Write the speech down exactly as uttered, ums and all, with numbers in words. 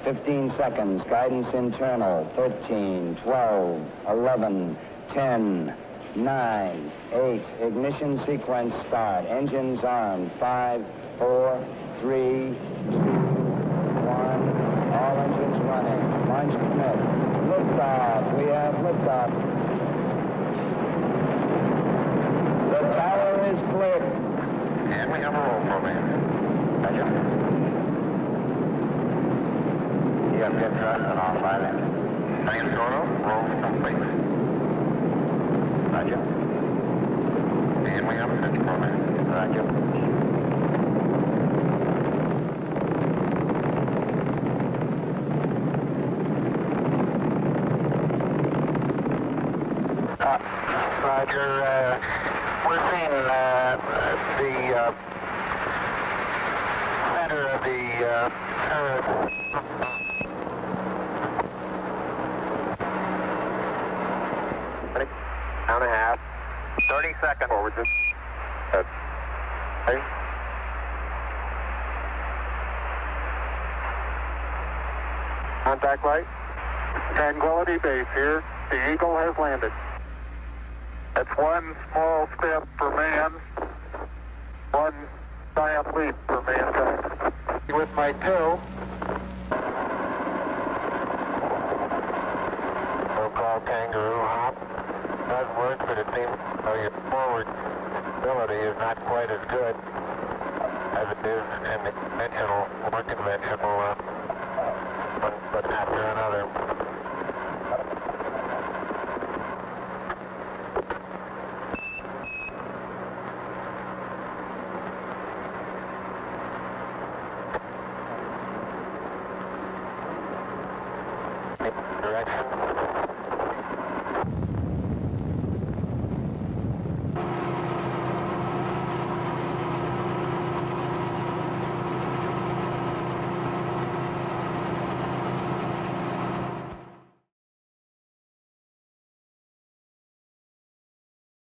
fifteen seconds. Guidance internal. thirteen, twelve, eleven, ten, nine, eight. Ignition sequence start. Engines armed. five, four, three, two, one. All engines running. Launch commit. Liftoff. We have liftoff. The tower is clear. And we have a roll program. Roger. You have good thrust and all five engines. Same sort of roll complete. Roger. And we have a pitch program. Roger. Roger, uh, we're seeing uh, the uh, center of the uh, Earth. Count and a half. thirty seconds. Forward just. Uh, okay. Contact light. Tranquility Base here. The Eagle has landed. That's one small step for man, one giant leap for mankind. With my toe. So-called kangaroo hop does work, but it seems oh, your forward stability is not quite as good as it is in the conventional, more conventional uh,